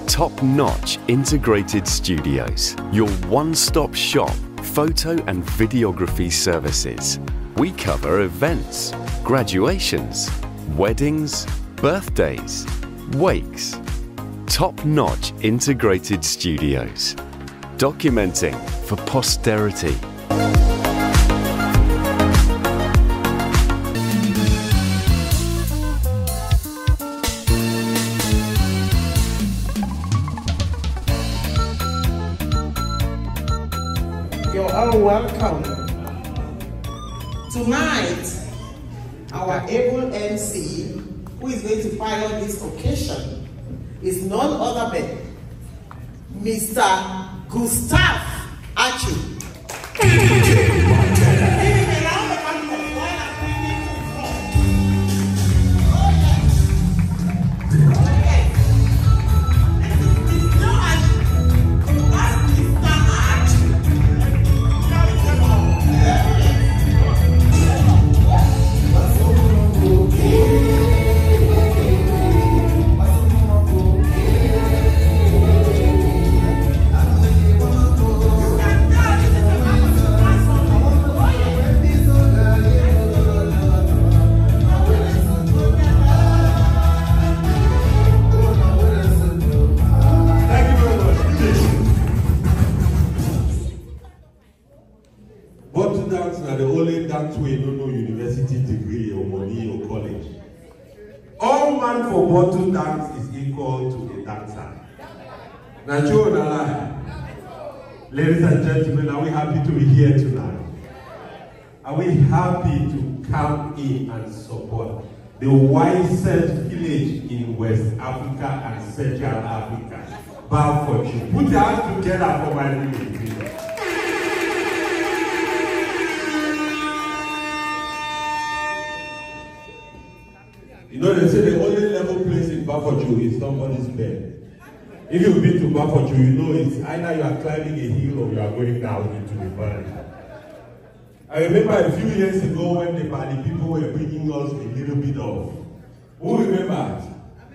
Top-notch integrated studios, your one-stop shop photo and videography services. We cover events, graduations, weddings, birthdays, wakes. Top-notch integrated studios, documenting for posterity. You're all welcome. Tonight, our able MC, who is going to pilot this occasion, is none other than Mr. Gustav Achi. Bottle dance are the only dance we don't know university degree or money or college. All man for bottle dance is equal to a dancer. Now, true or lie? Ladies and gentlemen, are we happy to be here tonight? Are we happy to come in and support the wisest village in West Africa and Central Africa? Bafokeng. Put your hands together for my village. You know, they say the only level place in Bafokeng is somebody's bed. If you've been to Bafokeng, you know it's either you are climbing a hill or you are going down into the valley. I remember a few years ago when the Bali people were bringing us a little bit of. Who remembers?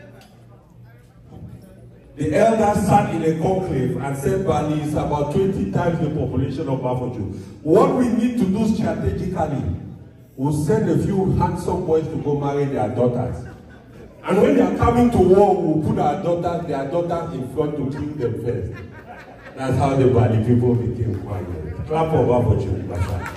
The elders sat in a conclave and said Bali is about 20 times the population of Bafokeng. What we need to do strategically, we'll send a few handsome boys to go marry their daughters. And when they are coming to war, we'll put their daughters in front to kill them first. That's how the Bali people became quiet. Clap for Bafokeng.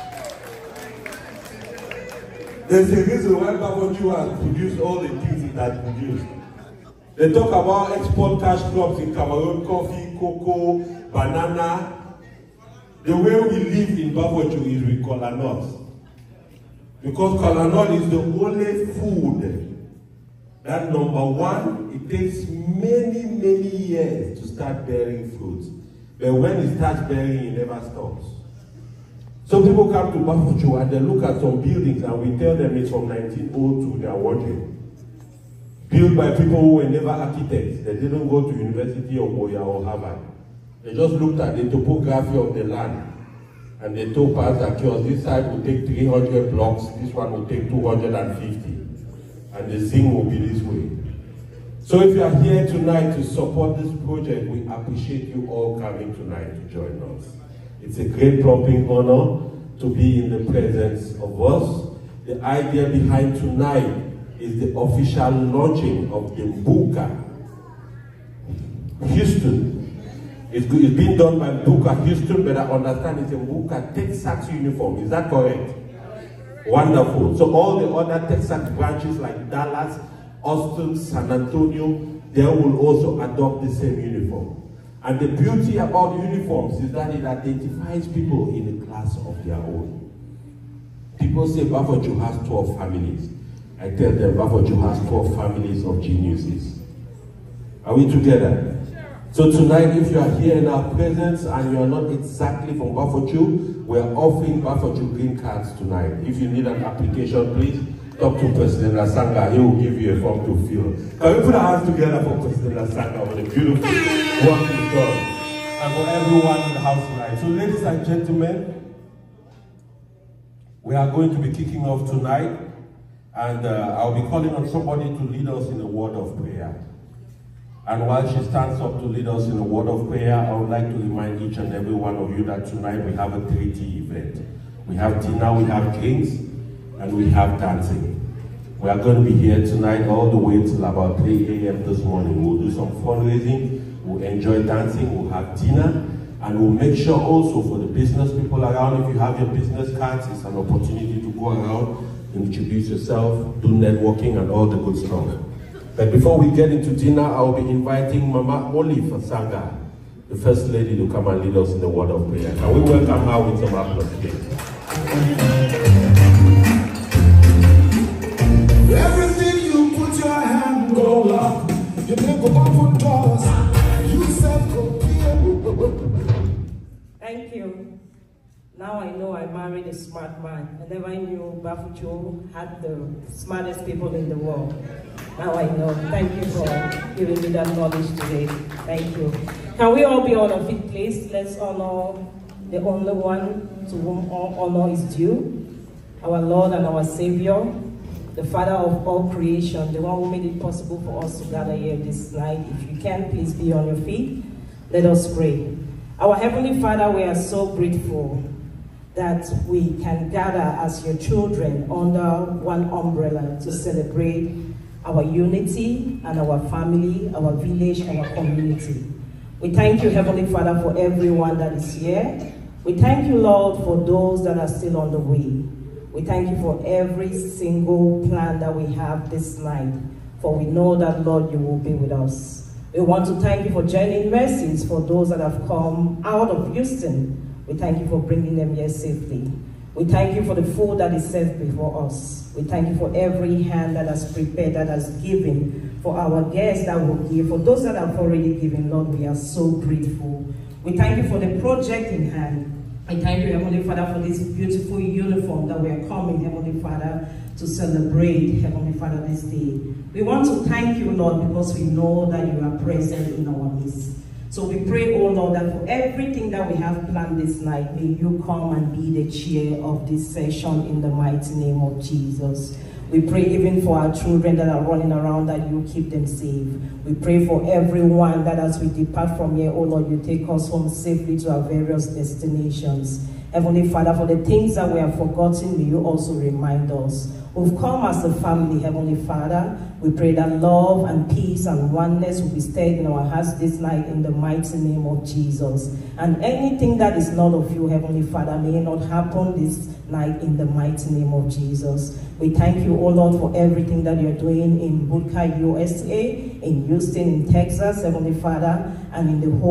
There's a reason why Bafokeng has produced all the things it has produced. They talk about export cash crops in Cameroon, coffee, cocoa, banana. The way we live in Bafokeng is with kola nuts. Because kola nut is the only food that, number one, it takes many, many years to start bearing fruit. But when it starts bearing, it never stops. So people come to Bafokeng and they look at some buildings and we tell them it's from 1902, they are working. Built by people who were never architects. They didn't go to University of Boya or Harvard. They just looked at the topography of the land. And they told Pastor Kios, this side will take 300 blocks, this one will take 250. And the thing will be this way. So if you are here tonight to support this project, we appreciate you all coming tonight to join us. It's a great pumping honor to be in the presence of us. The idea behind tonight is the official launching of the Mbuka Houston. It's being done by Mbuka Houston, but I understand it's a Mbuka Texas uniform. Is that correct? Wonderful. So all the other Texas branches like Dallas, Austin, San Antonio, they will also adopt the same uniform. And the beauty about uniforms is that it identifies people in a class of their own. People say Bafokeng has 12 families. I tell them Bafokeng has 12 families of geniuses. Are we together? So tonight, if you are here in our presence and you are not exactly from Bafokeng, we are offering Bafokeng green cards tonight. If you need an application, please talk to President Lasanga. He will give you a form to fill. Can we put our hands together for President Lasanga with a beautiful work he's done, and for everyone in the house tonight. So ladies and gentlemen, we are going to be kicking off tonight, and I'll be calling on somebody to lead us in a word of prayer. And while she stands up to lead us in a word of prayer, I would like to remind each and every one of you that tonight we have a 3T event. We have dinner, we have drinks, and we have dancing. We are going to be here tonight all the way till about 3 a.m. this morning. We'll do some fundraising, we'll enjoy dancing, we'll have dinner, and we'll make sure also for the business people around, if you have your business cards, it's an opportunity to go around, introduce yourself, do networking and all the good stuff. But before we get into dinner, I'll be inviting Mama Olive Fasanga, the First Lady, to come and lead us in the word of prayer. Can we welcome her with some applause, please? Everything you put your hand go up, you make a open doors, you self-compare. Thank you. Now I know I married a smart man. I never knew Bafucho had the smartest people in the world. Now I know. Thank you for giving me that knowledge today. Thank you. Can we all be on our feet, please? Let's honor the only one to whom all honor is due, our Lord and our Savior, the Father of all creation, the one who made it possible for us to gather here this night. If you can, please be on your feet. Let us pray. Our Heavenly Father, we are so grateful that we can gather as your children under one umbrella to celebrate our unity and our family, our village, our community. We thank you, Heavenly Father, for everyone that is here. We thank you, Lord, for those that are still on the way. We thank you for every single plan that we have this night, for we know that, Lord, you will be with us. We want to thank you for journeying mercies for those that have come out of Houston. We thank you for bringing them here safely. We thank you for the food that is served before us. We thank you for every hand that has prepared, that has given, for our guests that will give, for those that have already given, Lord, we are so grateful. We thank you for the project in hand. I thank you, Heavenly Father, for this beautiful uniform that we are coming, Heavenly Father, to celebrate, Heavenly Father, this day. We want to thank you, Lord, because we know that you are present in our midst. So we pray, oh Lord, that for everything that we have planned this night, may you come and be the chair of this session in the mighty name of Jesus. We pray even for our children that are running around, that you keep them safe. We pray for everyone that as we depart from here, oh Lord, you take us home safely to our various destinations. Heavenly Father, for the things that we have forgotten, may you also remind us. We've come as a family, Heavenly Father. We pray that love and peace and oneness will be stirred in our hearts this night in the mighty name of Jesus. And anything that is not of you, Heavenly Father, may it not happen this night in the mighty name of Jesus. We thank you, oh Lord, for everything that you're doing in Bootcar, USA, in Houston, in Texas, Heavenly Father, and in the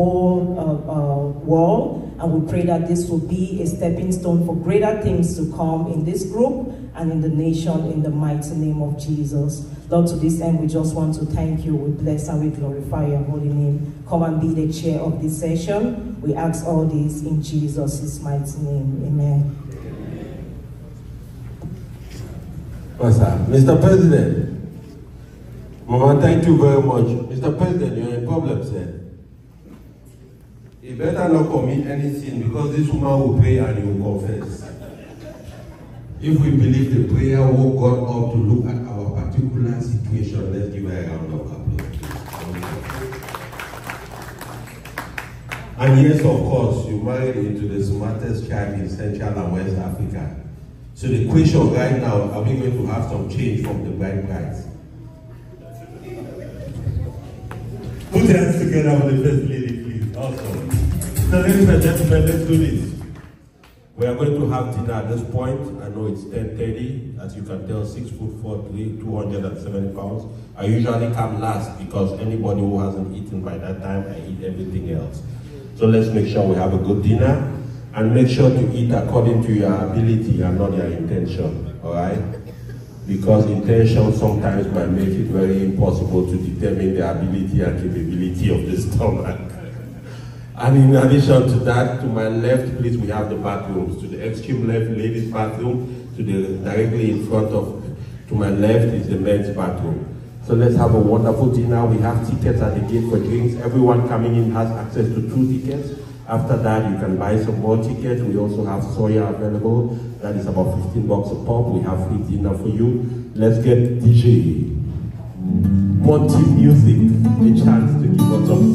whole world. And we pray that this will be a stepping stone for greater things to come in this group and in the nation in the mighty name of Jesus. Lord, to this end, we just want to thank you. We bless and we glorify your holy name. Come and be the chair of this session. We ask all this in Jesus' mighty name. Amen. Mr. President, Mama, thank you very much. Mr. President, you're in problem, sir. You better not commit any sin, because this woman will pray and you will confess. If we believe the prayer woke God up to look at our particular situation, let's give her a round of applause. And yes, of course, you married into the smartest child in Central and West Africa. So the question right now, are we going to have some change from the bride price? Put your hands together for the First Lady, please. Awesome. So ladies and gentlemen, let's do this. We are going to have dinner at this point. I know it's 10:30. As you can tell, 6'4", 270 pounds. I usually come last because anybody who hasn't eaten by that time, I eat everything else. So let's make sure we have a good dinner and make sure to eat according to your ability and not your intention, all right? Because intention sometimes might make it very impossible to determine the ability and capability of the stomach. And in addition to that, to my left, please, we have the bathrooms. To the extreme left, ladies' bathroom. To the directly in front of, to my left is the men's bathroom. So let's have a wonderful dinner. We have tickets at the gate for drinks. Everyone coming in has access to 2 tickets. After that, you can buy some more tickets. We also have soya available. That is about $15 a pop. We have free dinner for you. Let's get DJ Monty Music a chance to give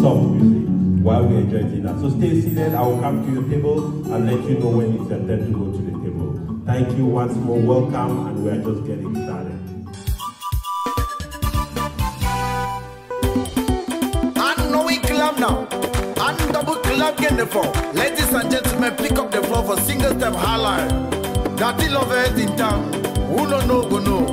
soft music while we enjoy dinner. So stay seated. I will come to your table and let you know when it's your turn to go to the table. Thank you once more. Welcome, and we are just getting started. And now we clap now. And double clap in the floor. Ladies and gentlemen, pick up the floor for single step highlight. That love head in town. Who don't know, go know.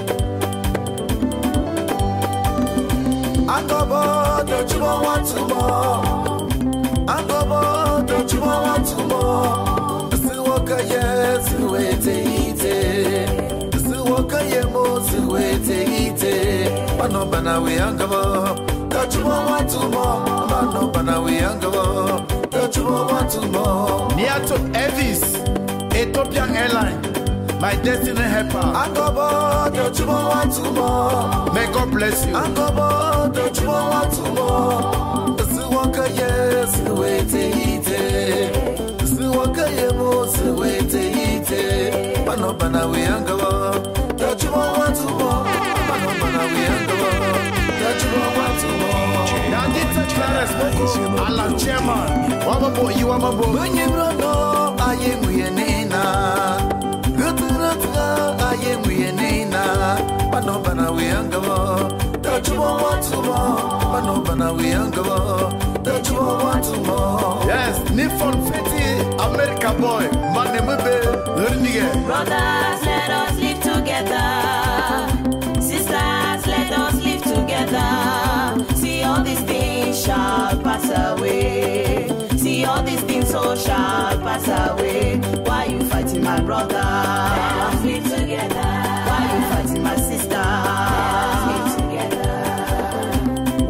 Angobo, don't you want to more? Angobo, don't you want to more? Still walk a yes, wait to eat it. Still walk a yemo, wait to eat it. But no banana, we Angobo. Don't you want to more? No banana, we Angobo. Don't you want to more? Near to Evis, Ethiopian Airline. My destiny helper. Angobo, don't you want to more? May God bless you. Angobo, don't you want to more? Still walk a yes, wait to eat it. Still walk a yemo, wait to eat it. But no banana, we Angobo. Don't you want to more? But no banana, we Angobo. Don't you want to more? Now get to Clarence Boko, Alan Chairman. Wamabo, you Wamabo. When you don't know, I am with your name. I am we nina, but no banana we angavo. Don't you want to more? But no banana we angavo. Don't you want to more? Yes, Nifon Fiti, America boy, Money Mube, learning. Brothers, let us live together. Sisters, let us live together. See all these things shall pass away. See all these things so shall pass away. Why you fighting, my brother? Let us live together. Why you fighting, my sister? Let us live together.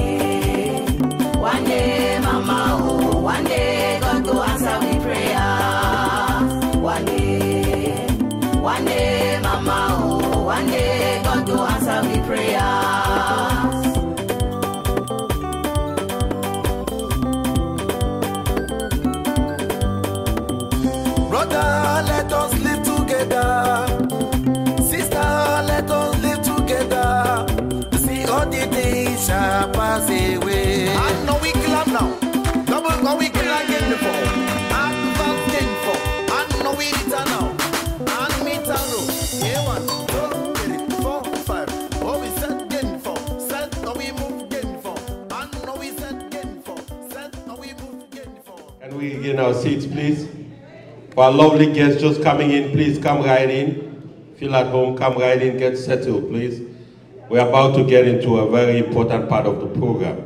One day, mama, oh, one day, God go answer we prayers. One day, mama, oh, one day, God go answer we prayers. Brother, let us live together. Sister, let us live together. See all the days shall pass away. And now we clap now. Double now we clap again before. And fast again for. And now we return now. And meet a row. Yeah, 1, 2, 3, 4, 5. Oh, we set again for. Set now we move again for. And now we set again for. Set now we move again for. Can we get our seats, please? For our lovely guests just coming in, please come right in. Feel at home, come right in, get settled, please. We're about to get into a very important part of the program.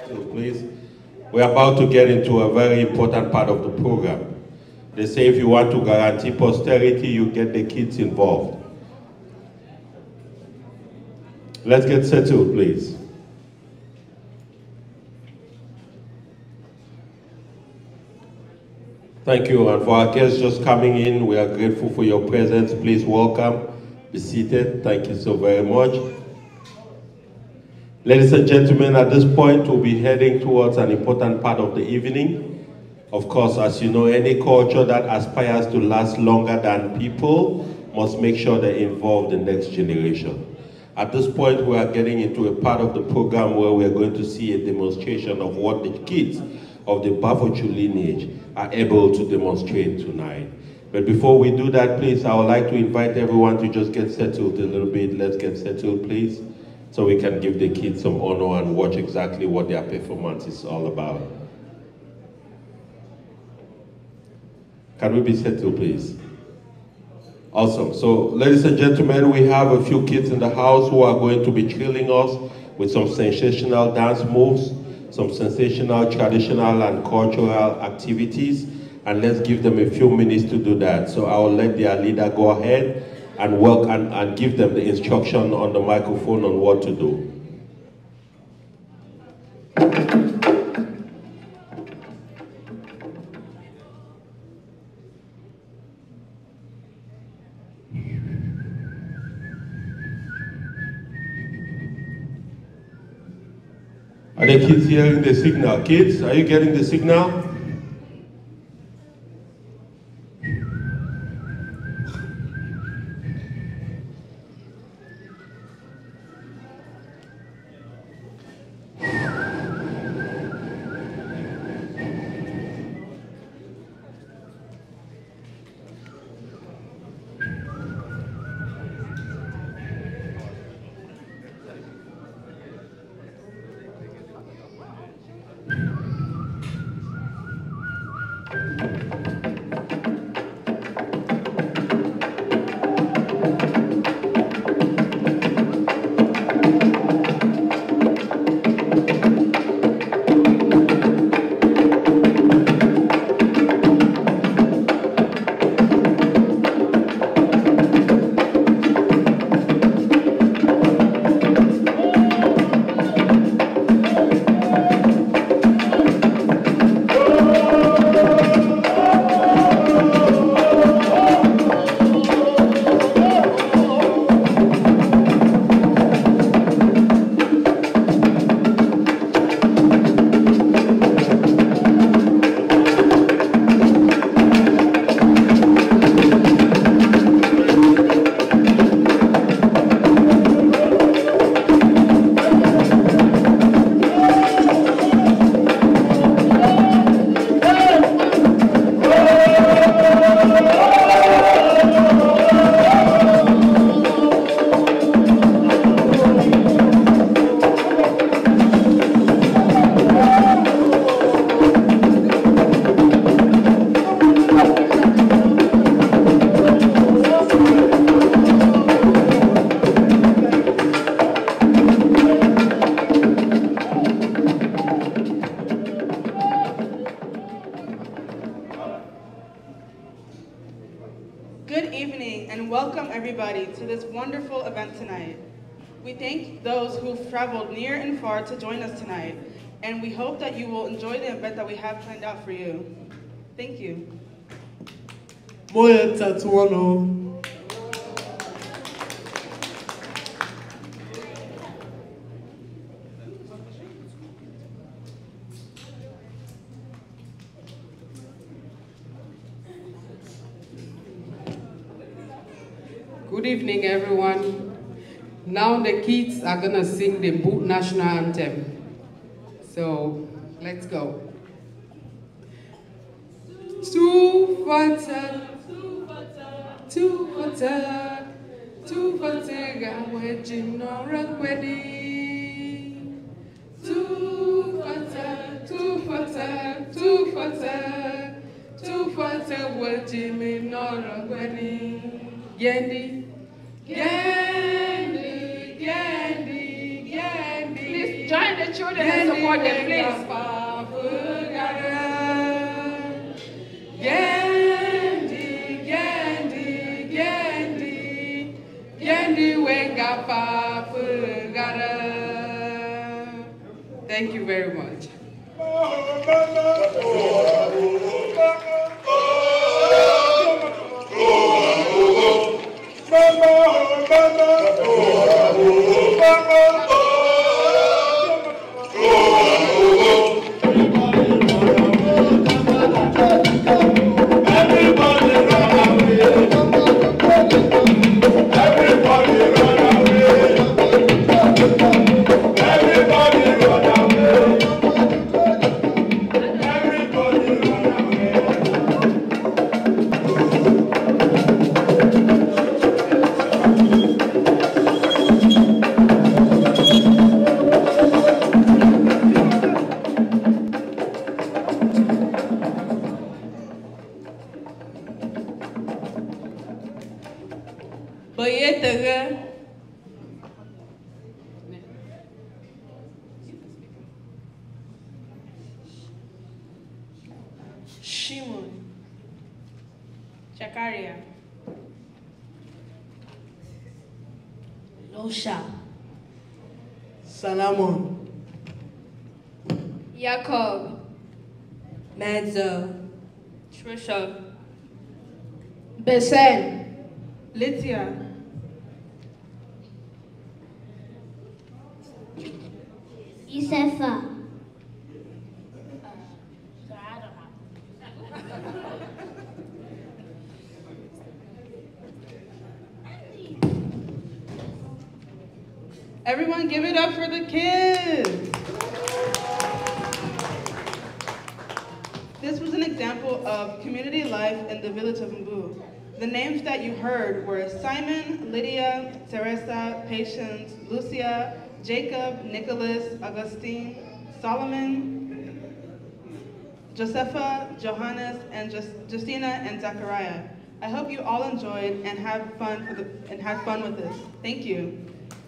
settled, please. We're about to get into a very important part of the program. They say if you want to guarantee posterity, you get the kids involved. Let's get settled, please. Thank you, and for our guests just coming in, we are grateful for your presence. Please welcome, be seated. Thank you so very much. Ladies and gentlemen, at this point, we'll be heading towards an important part of the evening. Of course, as you know, any culture that aspires to last longer than people must make sure they involve the next generation. At this point, we are getting into a part of the program where we are going to see a demonstration of what the kids of the Bafokeng lineage are able to demonstrate tonight. But before we do that, please, I would like to invite everyone to just get settled a little bit. Let's get settled, please, so we can give the kids some honor and watch exactly what their performance is all about. Can we be settled, please? Awesome. So, ladies and gentlemen, we have a few kids in the house who are going to be thrilling us with some sensational dance moves, some sensational traditional and cultural activities, and let's give them a few minutes to do that. So I will let their leader go ahead and work and give them the instruction on the microphone on what to do. Are the kids hearing the signal? Kids, are you getting the signal? Traveled near and far to join us tonight, and we hope that you will enjoy the event that we have planned out for you. Thank you. Moya Tatuano. Good evening, everyone. Now the kids are gonna sing the Boot National Anthem. So, let's go. Tufata, tufata, tufata, gawe jinora kwedi. Tufata, tufata, tufata, tufata, wajimi nora kwedi. Yendi, yendi. Please join the children put your hands support them, please. Thank you very much. Shimon, Chakaria, Losha, Salamon, Jacob, Menzo, Trisha, Besen, Lydia, Yusefa, Everyone give it up for the kids. This was an example of community life in the village of Mbu. The names that you heard were Simon, Lydia, Teresa, Patience, Lucia, Jacob, Nicholas, Augustine, Solomon, Josepha, Johannes, and Justina and Zachariah. I hope you all enjoyed and had fun with this. Thank you.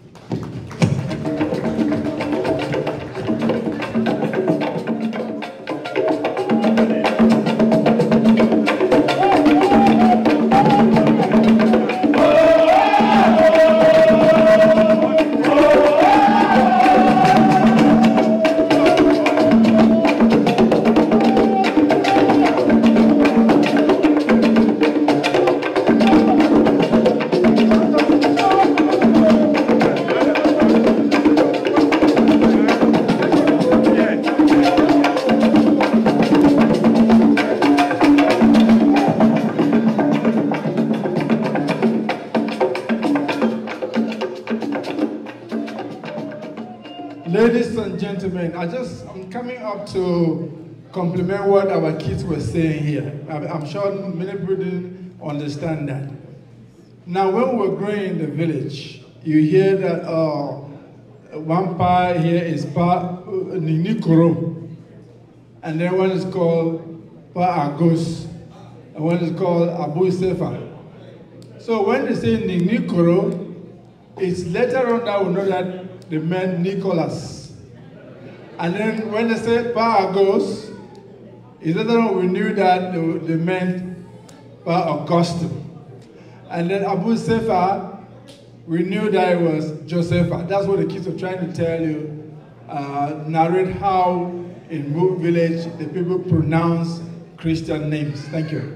Ladies and gentlemen, I'm coming up to compliment what our kids were saying here. I'm sure many people didn't understand that. Now, when we're growing in the village, you hear that one pa here is Pa Ninikoro, and then one is called Pa Agus, and one is called Abu Sefa. So when they say Ninikoro, it's later on that we know that they meant Nicholas. And then when they say Pa Agus, it's later on we knew that they meant Pa Augustine. And then Abu Sefa, we knew that it was Josepha. That's what the kids are trying to tell you, narrate how in Mbu village the people pronounce Christian names. Thank you.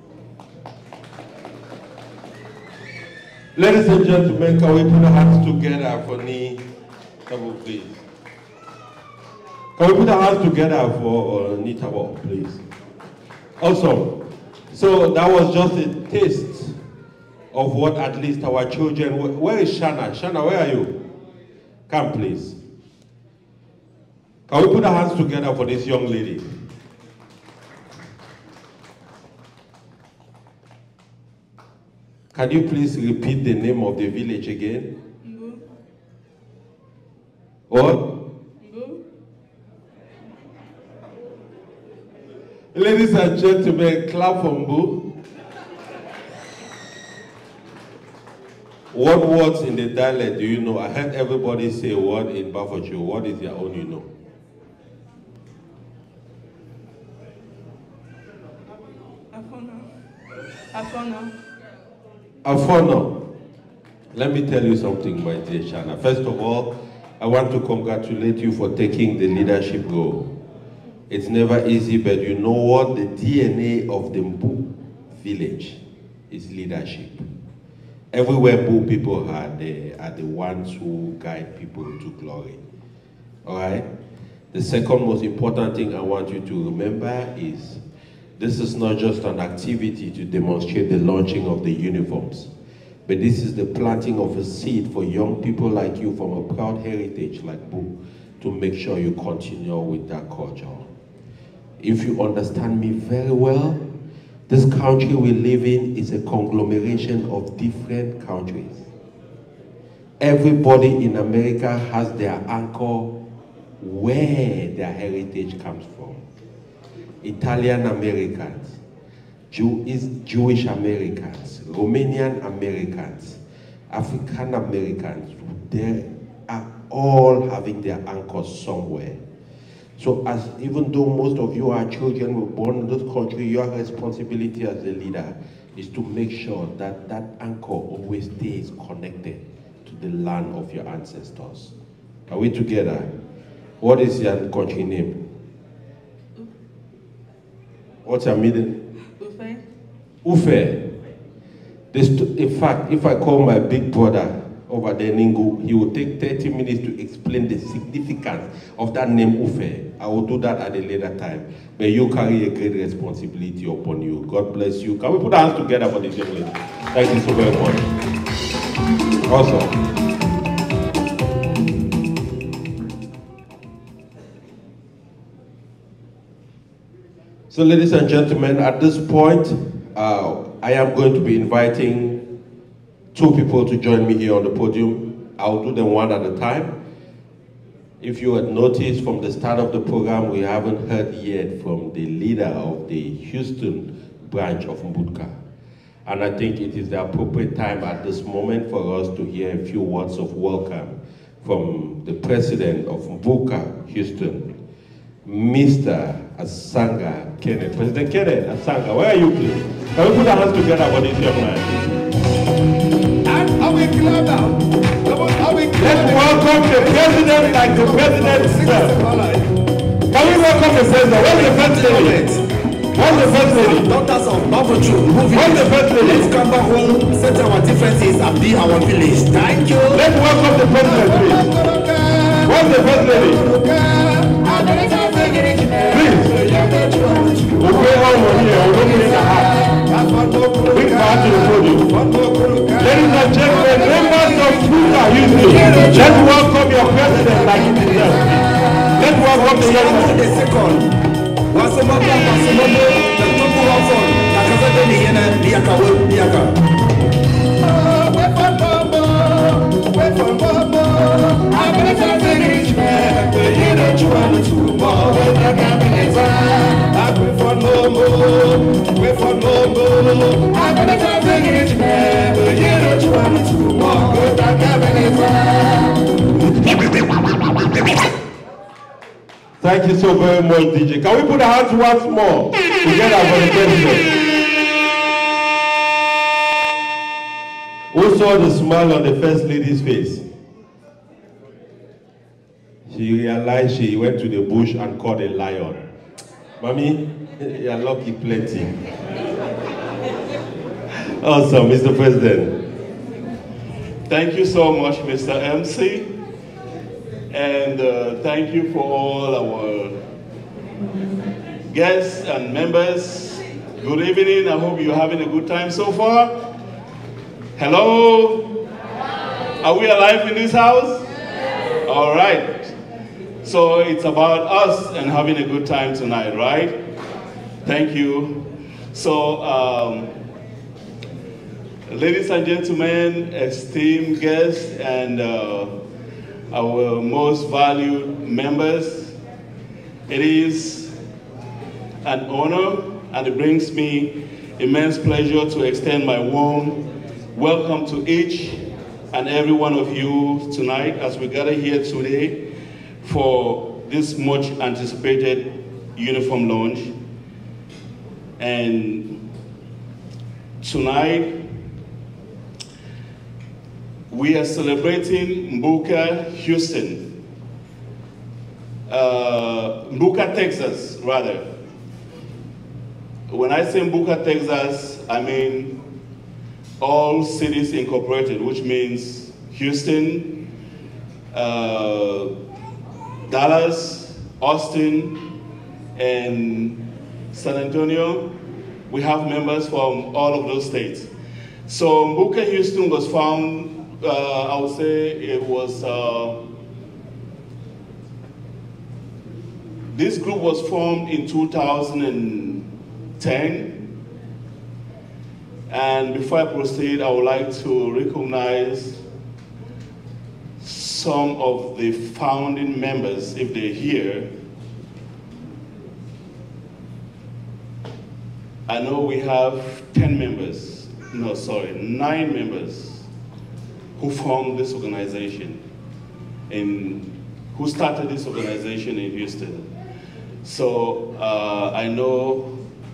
Ladies and gentlemen, can we put our hands together for Ni Tabo, please? Can we put our hands together for Ni Tabo, please? Awesome. So that was just a taste of what at least our children. Where is Shana? Shana, where are you? Come, please. Can we put our hands together for this young lady? Can you please repeat the name of the village again? Mbu. What? Mbu. Ladies and gentlemen, clap for Mbu. What words in the dialect do you know? I heard everybody say a word in Bafokeng. What is your own you know? Afono. Let me tell you something, my dear Shana. First of all, I want to congratulate you for taking the leadership role. It's never easy, but you know what? The DNA of the Mbu village is leadership. Everywhere Mbu people are, they are the ones who guide people to glory. All right? The second most important thing I want you to remember is this is not just an activity to demonstrate the launching of the uniforms, but this is the planting of a seed for young people like you from a proud heritage like Mbu to make sure you continue with that culture. If you understand me very well, this country we live in is a conglomeration of different countries. Everybody in America has their anchor where their heritage comes from. Italian Americans, Jewish Americans, Romanian Americans, African Americans, they are all having their anchors somewhere. So even though most of you are children were born in this country, your responsibility as a leader is to make sure that that anchor always stays connected to the land of your ancestors. Are we together? What is your country name? What's your middle? Ufe. Ufe. In fact, if I call my big brother over there, Ningu, he will take 30 minutes to explain the significance of that name Ufe. I will do that at a later time. But you carry a great responsibility upon you. God bless you. Can we put our hands together for this young lady? Thank you so very much. Awesome. So ladies and gentlemen, at this point, I am going to be inviting two people to join me here on the podium. I'll do them one at a time. If you had noticed from the start of the program, we haven't heard yet from the leader of the Houston branch of Mbutca. And I think it is the appropriate time at this moment for us to hear a few words of welcome from the president of Mbutca Houston, Mr. Asanga Kenneth. President Kenneth Asanga, where are you, please? Can we put our hands together for this young man? Let's welcome the president like the president himself. Can we welcome the president? Where's the first lady? Where's the first lady? Daughters of Babachu, where's the first lady? Let's come back home, set our differences, and be our village. Thank you. Let's welcome the president, please. Where's the first lady? Please. We'll pay all money here. We'll open in the house. Bring back to the podium. Ladies and gentlemen, members of Mbutca Houston, let's welcome your president like you deserve. Let's welcome the young man. Thank you so very much, DJ. Can we put our hands once more together for the president? Who saw the smile on the first lady's face? She realized she went to the bush and caught a lion. Mommy, you're lucky plenty. Awesome, Mr. President. Thank you so much, Mr. MC. And thank you for all our guests and members. Good evening. I hope you're having a good time so far. Hello? Are we alive in this house? All right. So it's about us and having a good time tonight, right? Thank you. So, ladies and gentlemen, esteemed guests, and our most valued members, it is an honor and it brings me immense pleasure to extend my warm welcome to each and every one of you tonight as we gather here today for this much anticipated uniform launch. And tonight we are celebrating Mbuka, Houston. Mbuka, Texas, rather. When I say Mbuka, Texas, I mean all cities incorporated, which means Houston, Dallas, Austin, and San Antonio. We have members from all of those states. So Mbuka, Houston was found, I would say it was, this group was formed in 2010. And before I proceed, I would like to recognize some of the founding members, if they're here. I know we have 9 members who formed this organization and who started this organization in Houston. So I know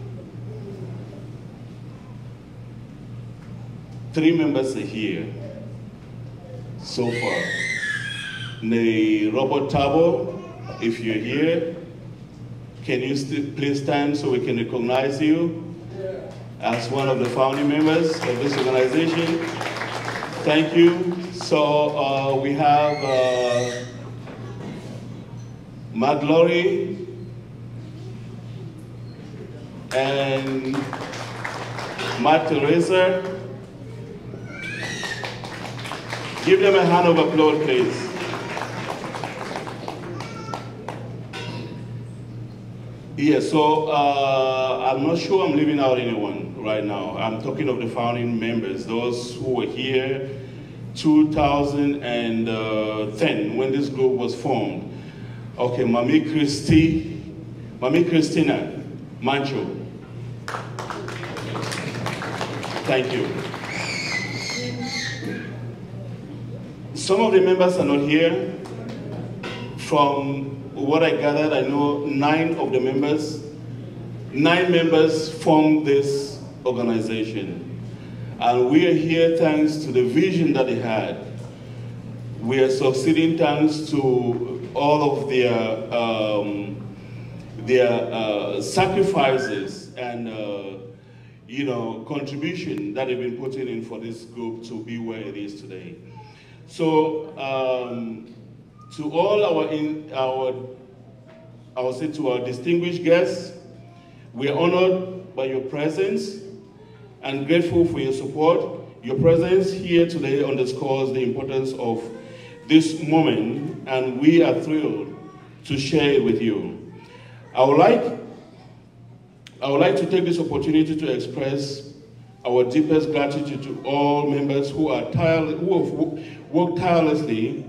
3 members are here so far. Robert Tabo, if you're here, can you please stand so we can recognize you as one of the founding members of this organization? Thank you. So we have Matt Laurie and Matt Teresa. Give them a hand of applause, please. Yeah, so I'm not sure I'm leaving out anyone right now. I'm talking of the founding members, those who were here 2010 when this group was formed. Okay, Mami Christina Mancho. Thank you. Some of the members are not here. From what I gathered, I know 9 members formed this organization. And we are here thanks to the vision that they had. We are succeeding thanks to all of their sacrifices and contribution that they've been putting in for this group to be where it is today. So to all our distinguished guests, we are honored by your presence and grateful for your support. Your presence here today underscores the importance of this moment, and we are thrilled to share it with you. I would like to take this opportunity to express our deepest gratitude to all members who have worked tirelessly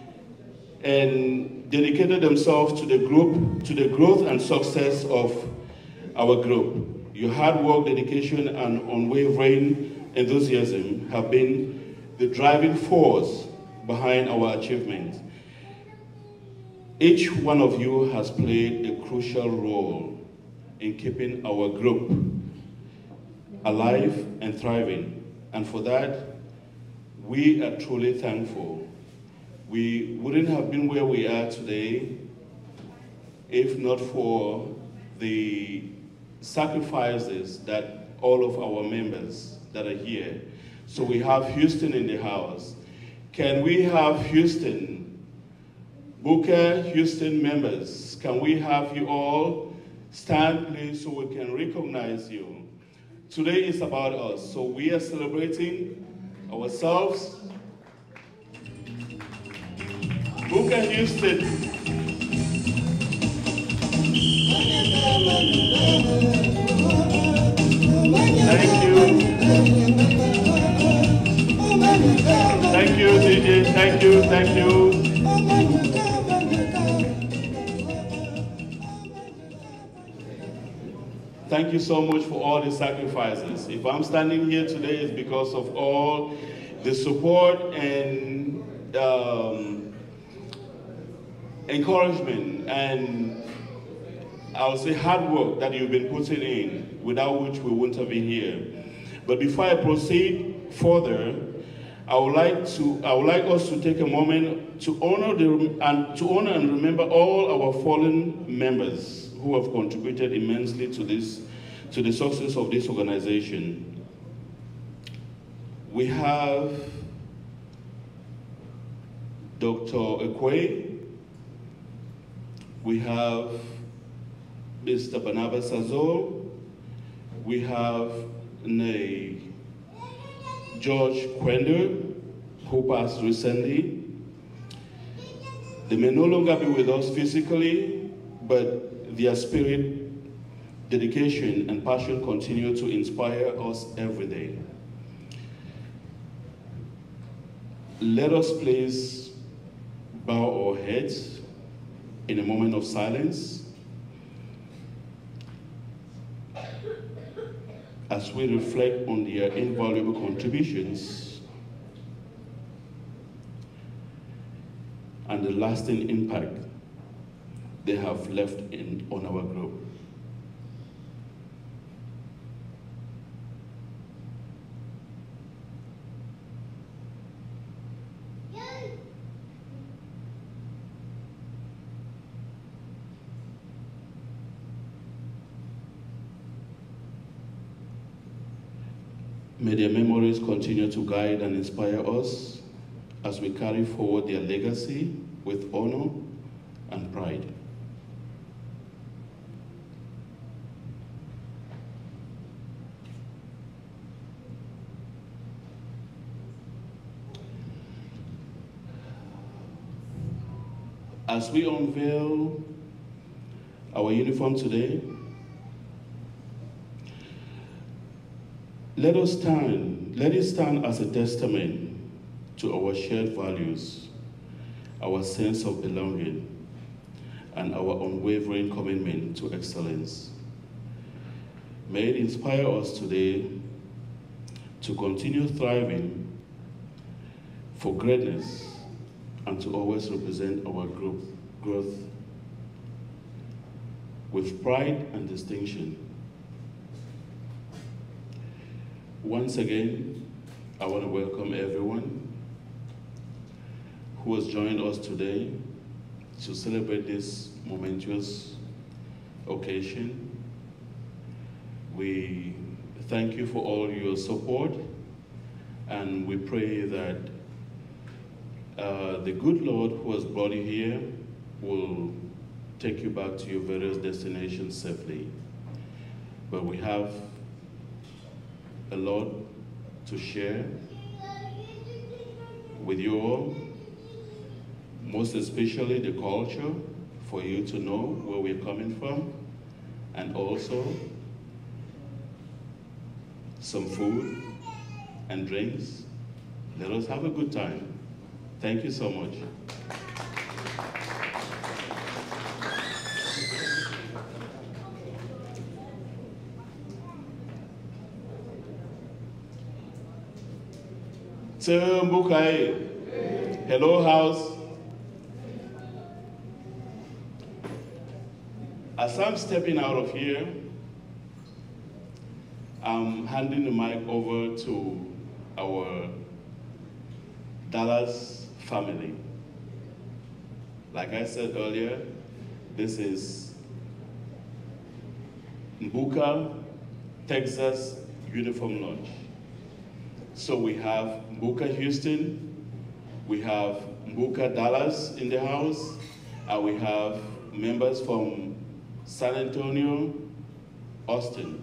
and dedicated themselves to the growth and success of our group. Your hard work, dedication, and unwavering enthusiasm have been the driving force behind our achievements. Each one of you has played a crucial role in keeping our group alive and thriving. And for that, we are truly thankful. We wouldn't have been where we are today if not for the sacrifices that all of our members that are here. So we have Houston in the house. Can we have Houston, Booker Houston members, can we have you all stand please so we can recognize you? Today is about us, so we are celebrating ourselves. Booker Houston. Thank you. Thank you, DJ. Thank you, thank you. Thank you so much for all the sacrifices. If I'm standing here today, it's because of all the support and encouragement and I'll say hard work that you've been putting in, without which we wouldn't have been here. But before I proceed further, I would like us to take a moment to honor and remember all our fallen members who have contributed immensely to the success of this organization. We have Dr. Ekwe, we have Mr. Barnabas Azor, we have George Quender, who passed recently. They may no longer be with us physically, but their spirit, dedication, and passion continue to inspire us every day. Let us please bow our heads in a moment of silence as we reflect on their invaluable contributions and the lasting impact they have left on our group. May their memories continue to guide and inspire us as we carry forward their legacy with honor and pride. As we unveil our uniform today, let it stand as a testament to our shared values, our sense of belonging, and our unwavering commitment to excellence. May it inspire us today to continue thriving for greatness and to always represent our group growth with pride and distinction. Once again, I want to welcome everyone who has joined us today to celebrate this momentous occasion. We thank you for all your support, and we pray that the good Lord who has brought you here will take you back to your various destinations safely. But we have a lot to share with you all, most especially the culture, for you to know where we're coming from, and also some food and drinks. Let us have a good time. Thank you so much. Hello, house. As I'm stepping out of here, I'm handing the mic over to our Dallas family. Like I said earlier, this is Mbuka, Texas Uniform Lodge. So we have Mbuka Houston, we have Mbuka Dallas in the house, and we have members from San Antonio, Austin.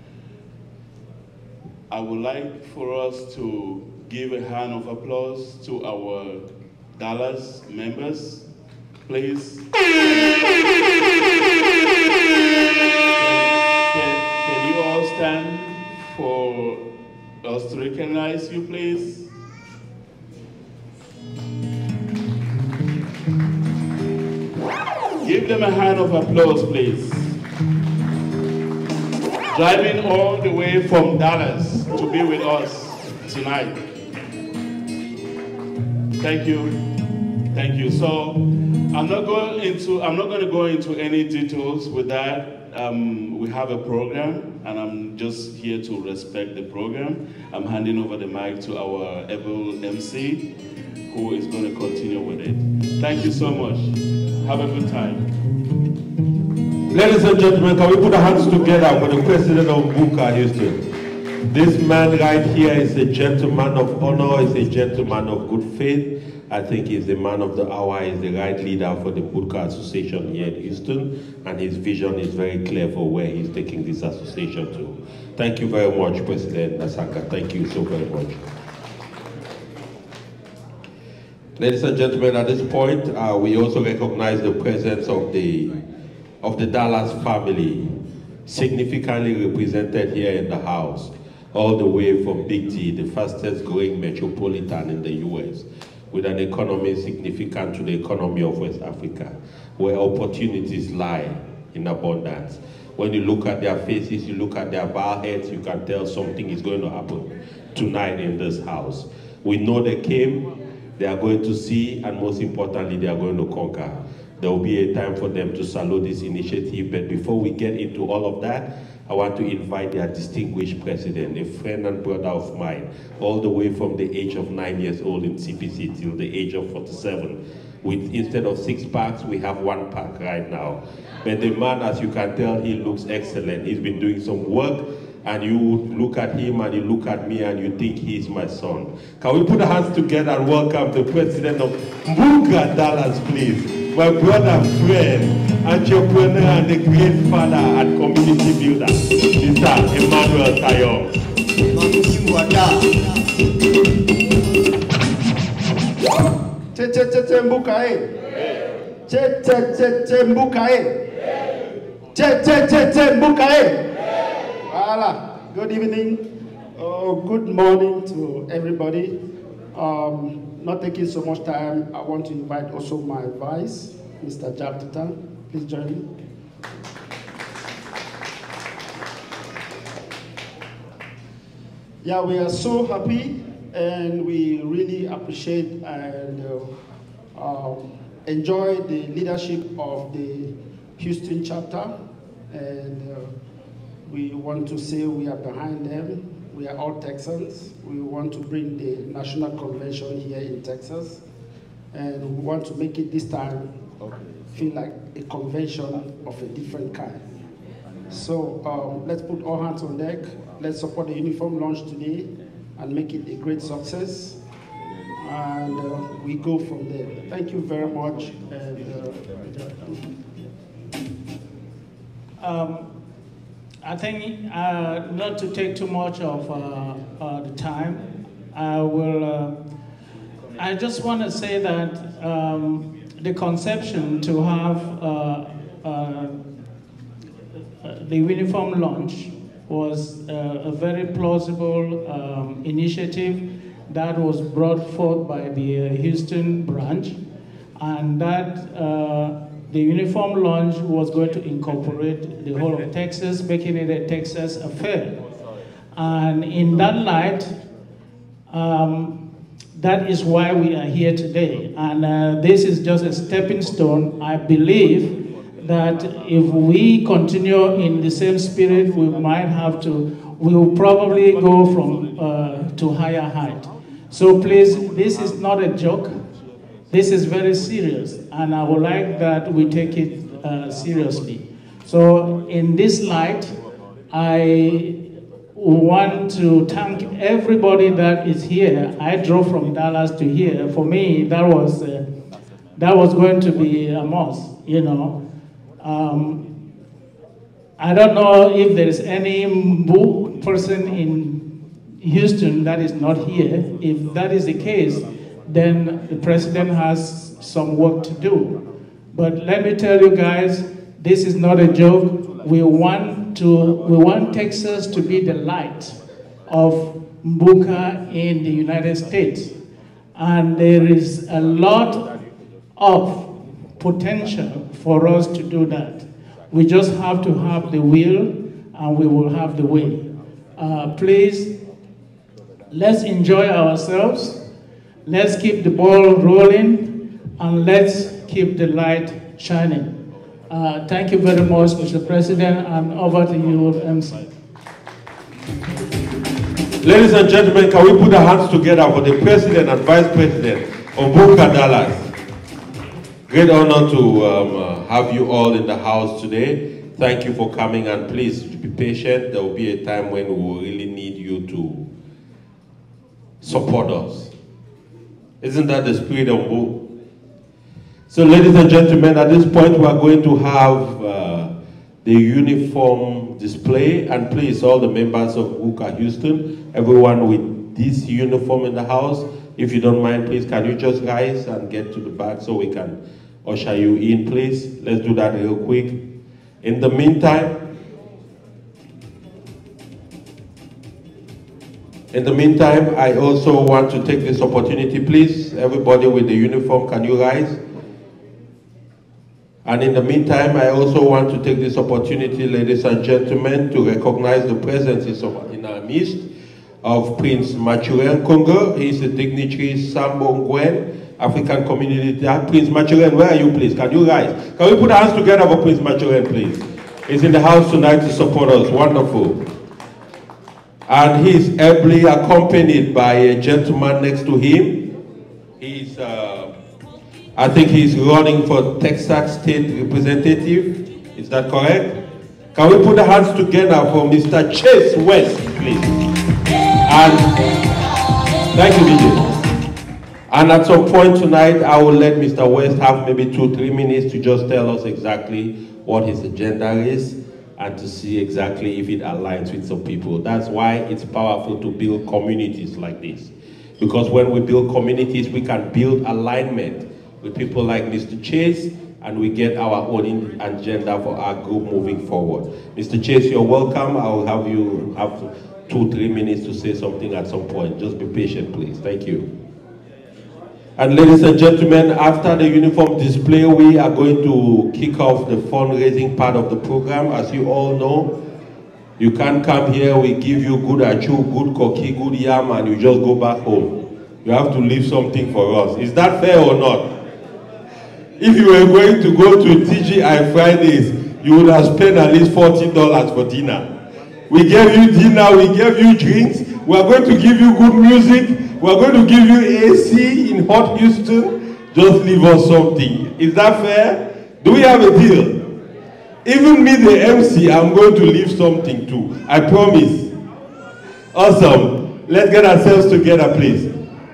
I would like for us to give a hand of applause to our Dallas members, please. Can you all stand for us to recognize you, please? Give them a hand of applause, please. Driving all the way from Dallas to be with us tonight. Thank you. Thank you. So I'm not going to go into any details with that. We have a program, and I'm just here to respect the program. I'm handing over the mic to our able MC, who is going to continue with it. Thank you so much. Have a good time. Ladies and gentlemen, can we put our hands together for the president of Mbukha Houston? This man right here is a gentleman of honor, is a gentleman of good faith. I think he's the man of the hour, he's the right leader for the Mbukha Association here in Houston, and his vision is very clear for where he's taking this association to. Thank you very much, President Nasaka. Thank you so very much. Ladies and gentlemen, at this point, we also recognize the presence of the Dallas family, significantly represented here in the house, all the way from Big T, the fastest growing metropolitan in the US, with an economy significant to the economy of West Africa, where opportunities lie in abundance. When you look at their faces, you look at their bald heads, you can tell something is going to happen tonight in this house. We know they came, they are going to see, and most importantly, they are going to conquer. There will be a time for them to salute this initiative, but before we get into all of that, I want to invite their distinguished president, a friend and brother of mine, all the way from the age of 9 years old in CPC till the age of 47. Instead of 6 packs, we have 1 pack right now. But the man, as you can tell, he looks excellent. He's been doing some work, and you look at him and you look at me and you think he's my son. Can we put our hands together and welcome the president of Mbukha Dallas, please? My brother, friend, entrepreneur, and a great father and community builder, Mr. Emmanuel Tayo. Good evening, good morning to everybody. Not taking so much time, I want to invite also my vice, Mr. Japtitan. Please join me. Yeah, we are so happy, and we really appreciate and enjoy the leadership of the Houston chapter, and we want to say we are behind them. We are all Texans. We want to bring the national convention here in Texas, and we want to make it this time feel like a convention of a different kind. So let's put all hands on deck. Let's support the uniform launch today and make it a great success. And we go from there. Thank you very much. I think not to take too much of the time, I just want to say that the conception to have the uniform launch was a very plausible initiative that was brought forth by the Houston branch, and that the uniform launch was going to incorporate the whole of Texas, making it a Texas affair. And in that light, that is why we are here today. And this is just a stepping stone. I believe that if we continue in the same spirit, we will probably go from to higher height. So please, this is not a joke. This is very serious, and I would like that we take it seriously. So in this light, I want to thank everybody that is here. I drove from Dallas to here. For me, that was going to be a must, you know. I don't know if there is any person in Houston that is not here. If that is the case, then the president has some work to do. But let me tell you guys, this is not a joke. We want Texas to be the light of Mbukha in the United States. And there is a lot of potential for us to do that. We just have to have the will, and we will have the way. Please, let's enjoy ourselves. Let's keep the ball rolling, and let's keep the light shining. Thank you very much, Mr. President, and over to you, MC. Ladies and gentlemen, can we put our hands together for the President and Vice President of Buka Dallas? Great honor to have you all in the house today. Thank you for coming, and please be patient. There will be a time when we will really need you to support us. Isn't that the spirit of Buka? So ladies and gentlemen, at this point we are going to have the uniform display, and please, all the members of Buka Houston, everyone with this uniform in the house, if you don't mind, please, can you just rise and get to the back so we can usher you in, please? Let's do that real quick. In the meantime, I also want to take this opportunity, please, everybody with the uniform, can you rise? And in the meantime, I also want to take this opportunity, ladies and gentlemen, to recognize the presence in our midst of Prince Mathurin Congo. He is a dignitary Sambo Ngwen, African community. Prince Mathurin, where are you, please? Can you rise? Can we put our hands together for Prince Mathurin, please? He's in the house tonight to support us. Wonderful. And he is ably accompanied by a gentleman next to him. He's I think he's running for Texas State Representative. Is that correct? Can we put the hands together for Mr. Chase West, please? And thank you, DJ. And at some point tonight, I will let Mr. West have maybe 2-3 minutes to just tell us exactly what his agenda is and to see exactly if it aligns with some people. That's why it's powerful to build communities like this. Because when we build communities, we can build alignment with people like Mr. Chase, and we get our own agenda for our group moving forward. Mr. Chase, you're welcome. I will have you have 2-3 minutes to say something at some point. Just be patient, please. Thank you. And ladies and gentlemen, after the uniform display, we are going to kick off the fundraising part of the program. As you all know, you can't come here, we give you good achu, good koki, good yam, and you just go back home. You have to leave something for us. Is that fair or not? If you were going to go to TGI Fridays, you would have spent at least $40 for dinner. We gave you dinner, we gave you drinks, we are going to give you good music, we are going to give you AC in hot Houston. Just leave us something. Is that fair? Do we have a deal? Even me, the MC, I'm going to leave something too. I promise. Awesome. Let's get ourselves together, please.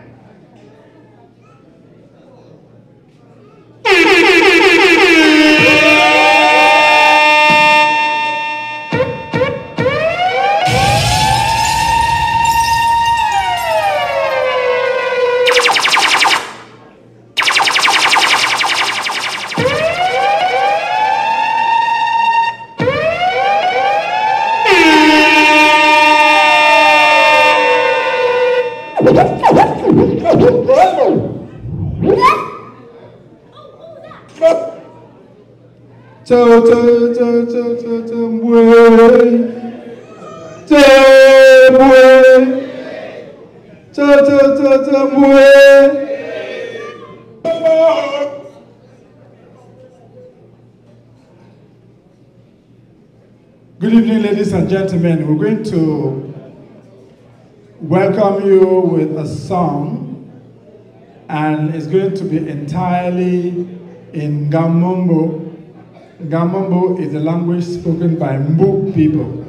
Good evening, ladies and gentlemen. We're going to welcome you with a song, and it's going to be entirely in Gamombo. Gamombo is a language spoken by Mbu people.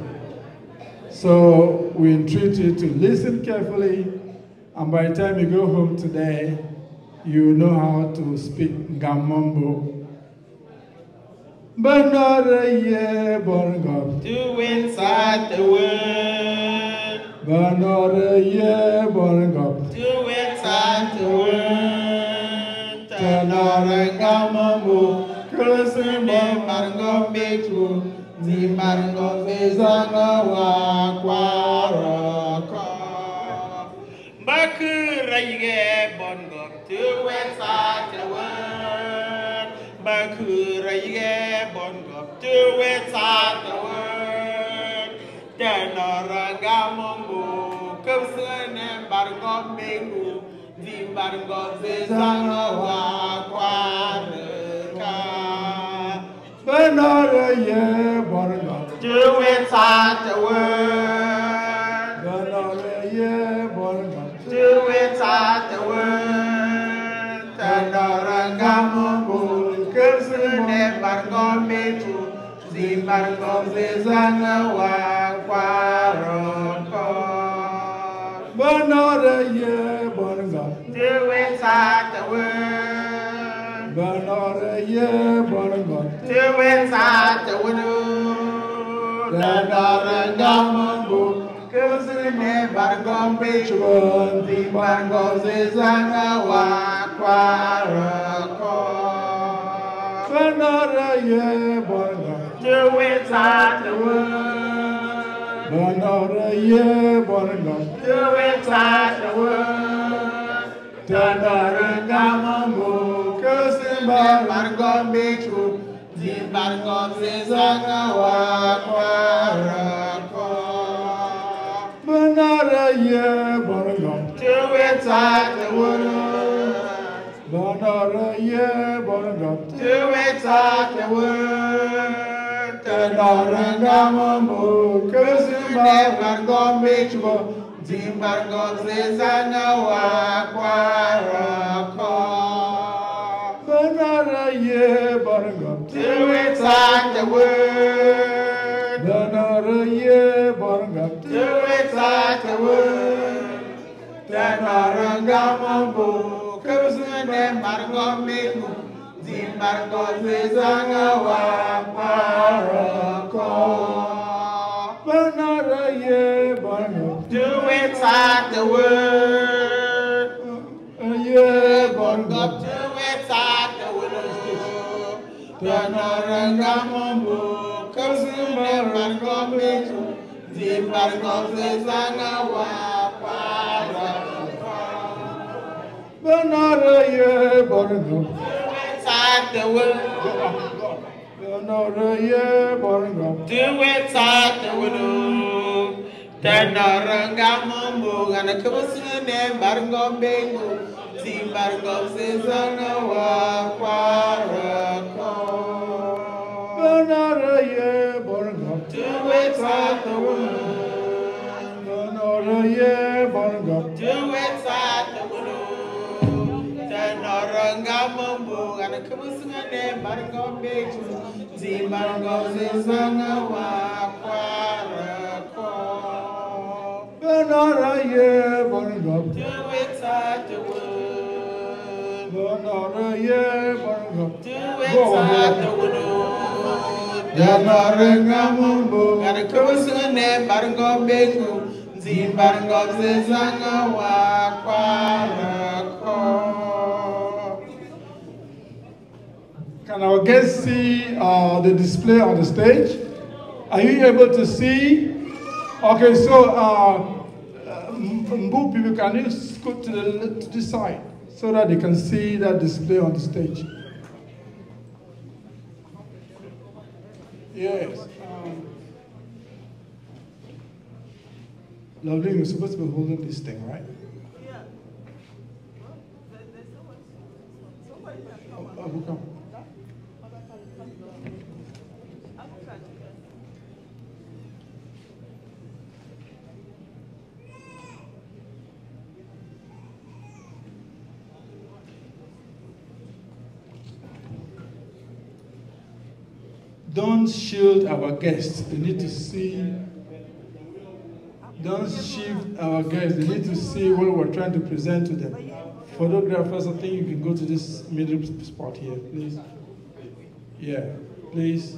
So we entreat you to listen carefully, and by the time you go home today, you know how to speak Gamombo. Banaraye Borngop. To inside the world. Banaraye Borngop. To inside the world. Tanara Gamombo. Kulusune Marngop Betu. Di Marngop Bezana Wakwaraka. Bakuraye Borngop. To inside the world. Bakuraye Borngop. To inside the world. Tanara Gamombo. Kulusune Marngop Betu. Di Marngop Bezana Wakwaraka. ye borga. Do it at the word. Danare ye borga. Do it at the word. Tanarangamu kusune bargometu. Zimbargom zizanga wa kwaroko. Danare ye borga. Do it at the word. Danare ye borga. Do it at the word. Tanarangamu kusune bargometu. Zimbargom zizanga wa kwaroko. Danare ye borga. Do it at the word. Danare ye borga. Do it at the word. Tanarangamu Kusime bargom betu. Zimbargom zizanga wa kwarako. Danare ye borga. Do it at the word. Danare ye borga. Do it at the word. Tanarangamu Kusime bargom betu. Zimbargom zizanga wa kwarako. Danare ye borga. Do it at the word. Danare ye borga. Do it at the word. Tanarangamu kusune bargom betu. Zimbargom zizanga wa kwarako. Danare ye borga. Do it at the word. Ye borga. Do it at the word. Tanarangamu kusune bargom betu. Zimbargom zizanga wa kwarako. Danare ye borga. At the word. Danare ye borga. Do it at the word. Tanarangamu gana kubusune bargom bengu. Zimbargom zizanga wa kwarako. Danare ye borga. Do it at the word. Danare ye borga. Do it at the word. Tanarangamu gana kubusune bargom bengu. Zimbargom zizanga wa kwarako. Danare ye borga. Do it at the word. Danare ye borga. Do it at the word. Tanarangamu Gana kubusune bargom bengu. Zimbargom zizanga wa kwarako. Can our guests see the display on the stage? Are you able to see? Okay, so Mbu people, can you scoot to this side so that they can see that display on the stage? Yes. Lovely, you're supposed to be holding this thing, right? Oh, who come? Don't shield our guests. They need to see. Don't shield our guests. They need to see what we're trying to present to them. Photographers, I think you can go to this middle spot here, please. Yeah, please.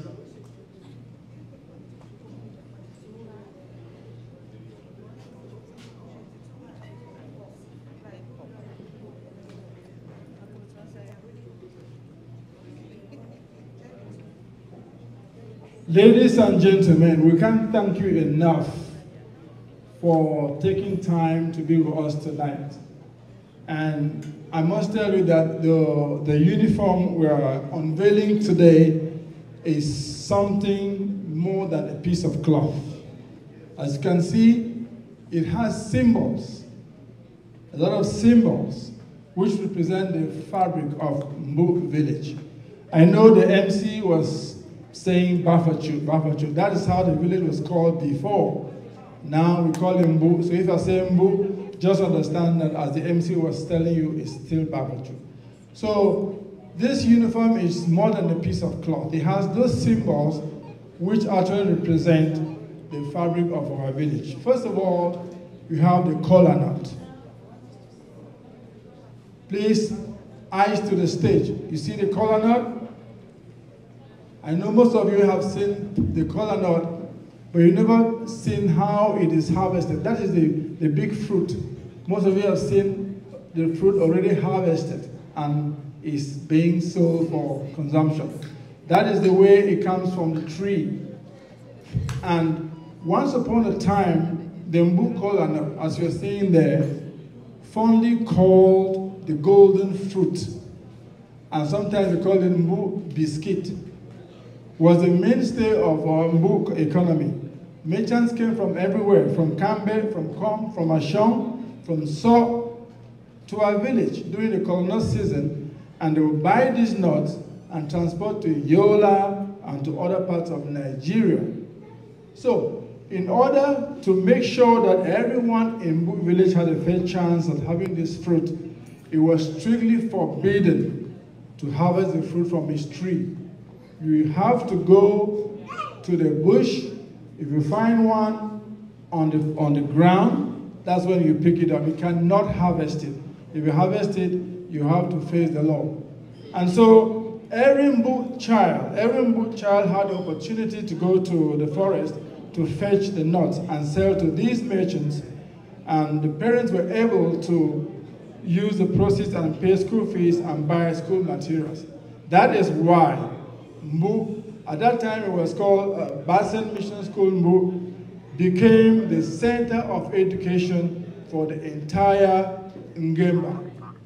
Ladies and gentlemen, we can't thank you enough for taking time to be with us tonight. And I must tell you that the uniform we are unveiling today is something more than a piece of cloth. As you can see, it has symbols, a lot of symbols, which represent the fabric of Mbu village. I know the MC was saying Bafachu, Bafachu. That is how the village was called before. Now we call it Mbu. So if I say Mbu, just understand that as the MC was telling you, it's still Bafachu. So this uniform is more than a piece of cloth. It has those symbols which actually represent the fabric of our village. First of all, you have the kola nut. Please, eyes to the stage. You see the kola nut? I know most of you have seen the kola nut, but you've never seen how it is harvested. That is the big fruit. Most of you have seen the fruit already harvested and is being sold for consumption. That is the way it comes from the tree. And once upon a time, the Mbu kola nut, as you're seeing there, fondly called the golden fruit, and sometimes we call it Mbu biscuit, was the mainstay of our Mbu economy. Merchants came from everywhere, from Kambe, from Kom, from Ashong, from So, to our village during the colonial season, and they would buy these nuts and transport to Yola and to other parts of Nigeria. So, in order to make sure that everyone in Mbu village had a fair chance of having this fruit, it was strictly forbidden to harvest the fruit from its tree. You have to go to the bush. If you find one on the ground, that's when you pick it up. You cannot harvest it. If you harvest it, you have to face the law. And so every Mbu child had the opportunity to go to the forest to fetch the nuts and sell to these merchants. And the parents were able to use the proceeds and pay school fees and buy school materials. That is why Mbu, at that time it was called Basin Mission School Mbu, became the center of education for the entire Ngemba.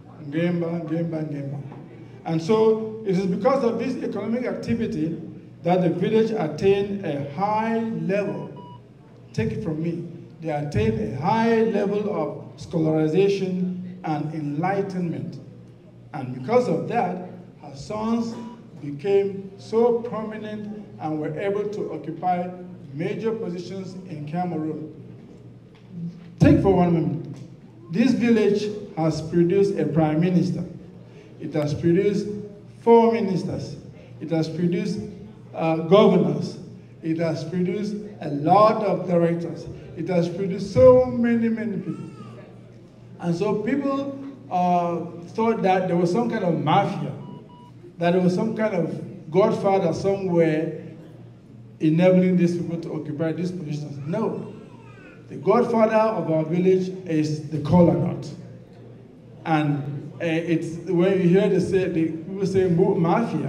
And so it is because of this economic activity that the village attained a high level. Take it from me. They attained a high level of scholarization and enlightenment. And because of that, her sons became so prominent and were able to occupy major positions in Cameroon. Take for one moment. This village has produced a prime minister. It has produced 4 ministers. It has produced governors. It has produced a lot of directors. It has produced so many people. And so people thought that there was some kind of mafia, that there was some kind of godfather somewhere enabling these people to occupy these positions. No. The godfather of our village is the kola nut. And it's when you hear people say Mbu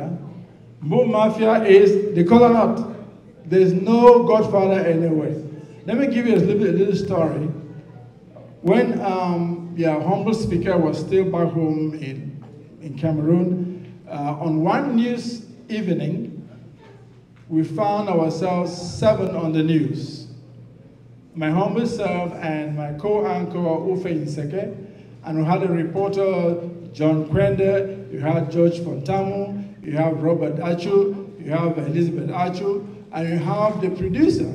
Mafia is the kola nut. There's no godfather anywhere. Let me give you a little story. When the humble speaker was still back home in Cameroon, on one news evening, we found ourselves 7 on the news. My humble self and my co-anchor, Ufe Inseke, and we had a reporter, John Kwende, you had George Fontamu, you have Robert Achu, you have Elizabeth Achu, and you have the producer,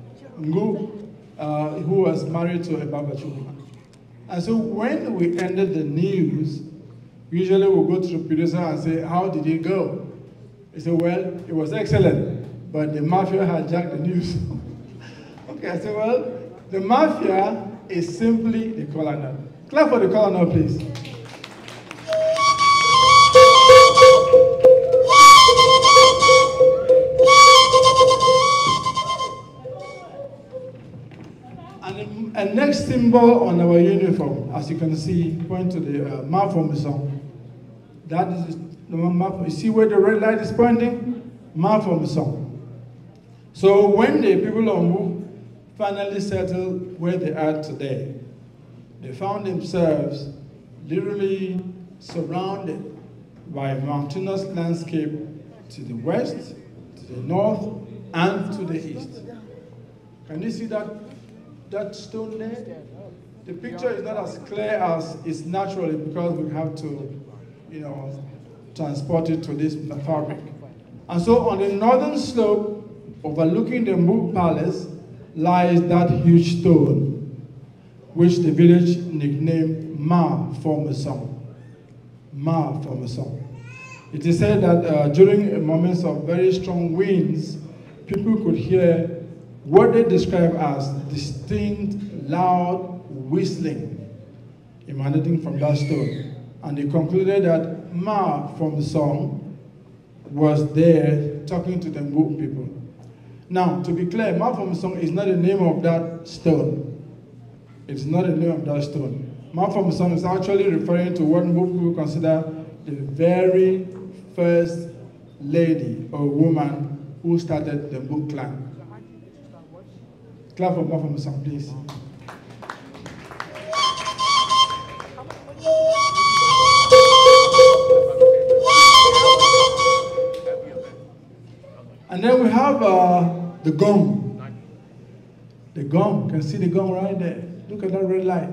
Ngu, who was married to a Babachu. And so when we ended the news, usually we'll go to the producer and say, how did it go? He said, well, it was excellent, but the mafia hijacked the news. Okay, I said, well, the mafia is simply the kola nut. Clap for the kola nut, please. And a next symbol on our uniform, as you can see, point to the malformation. That is the map. You see where the red light is pointing? Malformation. So when the people of Mbu finally settled where they are today, they found themselves literally surrounded by a mountainous landscape to the west, to the north, and to the east. Can you see that stone there? The picture is not as clear as it's naturally because we have to, transport it to this fabric. And so on the northern slope, overlooking the Mbuk Palace, lies that huge stone, which the village nicknamed Ma Formasong. Ma Formasong. It is said that during moments of very strong winds, people could hear what they describe as distinct, loud whistling emanating from that stone. And they concluded that Ma Formasong was there talking to the Mbuk people. Now, to be clear, Ma Formasong is not the name of that stone. It's not the name of that stone. Ma Formasong is actually referring to what Mbuk people consider the very first lady or woman who started the Mbuk clan. Clap for Ma Formasong, please. And then we have the gong. The gong, you can see the gong right there. Look at that red light.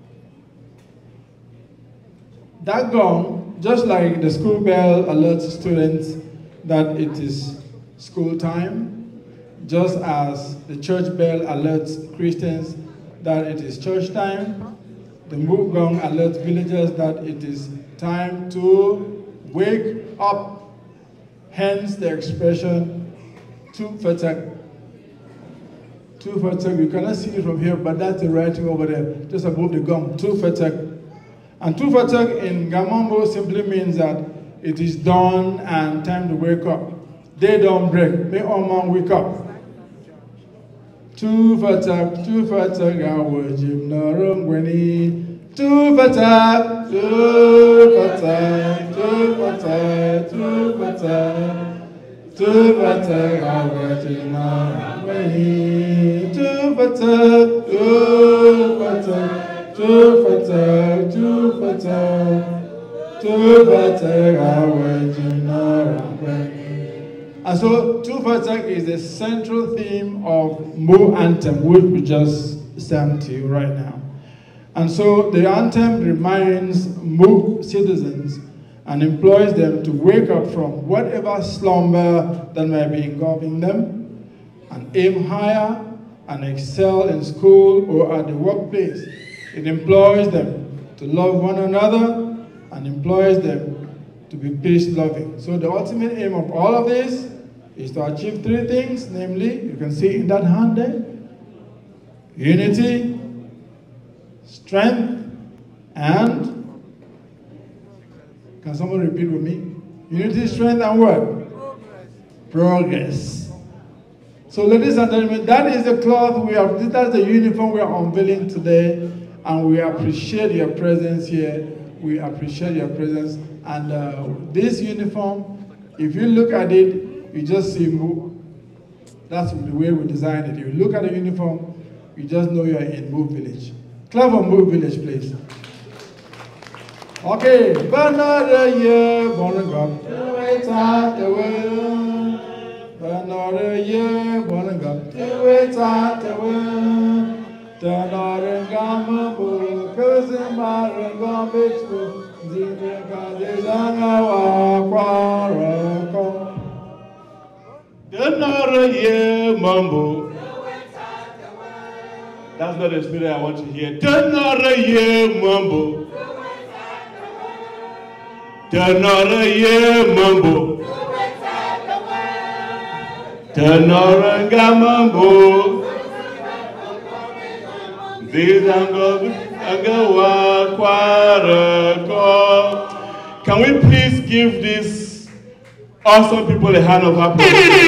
That gong, just like the school bell alerts students that it is school time, just as the church bell alerts Christians that it is church time, the Mbuk gong alerts villagers that it is time to wake up. Hence the expression, Tu Fatak. Tu Fatak, you cannot see it from here, but that's the writing over there, just above the gong, Tu Fatak. And Tu Fatak in Gamambo simply means that it is dawn and time to wake up. Day don't break, may all man wake up. Tu Fatak, Awajim Narungweni. Tu Fatak, Tu Fatak, Tu Fatak, Tu Fatak. Tu Fatak, Awajim Narungweni. Tu Fatak, Tu Fatak. Tu Fatak, Tu Fatak, Tu Fatak, Awajim Narungweni. And so, Tu Fatak is the central theme of Mbuk anthem, which we just sang to you right now. And so, the anthem reminds Mbuk citizens and employs them to wake up from whatever slumber that may be engulfing them and aim higher and excel in school or at the workplace. It employs them to love one another and employs them to be peace-loving. So the ultimate aim of all of this is to achieve three things, namely, you can see in that hand there, unity, strength, and, can someone repeat with me? Unity, strength, and what? Progress. So ladies and gentlemen, that is the cloth we have, that's the uniform we are unveiling today. And we appreciate your presence here. We appreciate your presence. And this uniform, if you look at it, you just see Mbuk. That's the way we designed it. If you look at the uniform, you just know you're in Mbuk village. Clap for Mbuk village, please. Okay. Another year, born and gone. Another year, born and gone. Tanaran Gamabu, Kazamaran Gambitsu, Zimekazangawa Quarako. Tanara Mambo. That's not the spirit I want to hear. Tanara Mambo. Tanara Mambo. Tanara Gamambo. Can we please give these awesome people a hand of applause?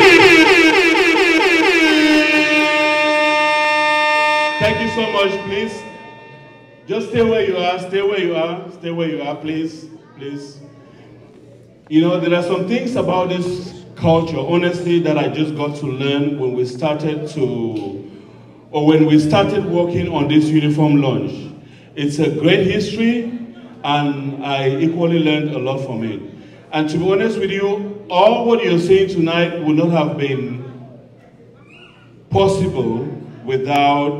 Thank you so much, please. Just stay where you are, stay where you are, stay where you are, please, please. You know, there are some things about this culture, honestly, that I just got to learn when we started working on this uniform launch. It's a great history, and I equally learned a lot from it. And to be honest with you, all what you're saying tonight would not have been possible without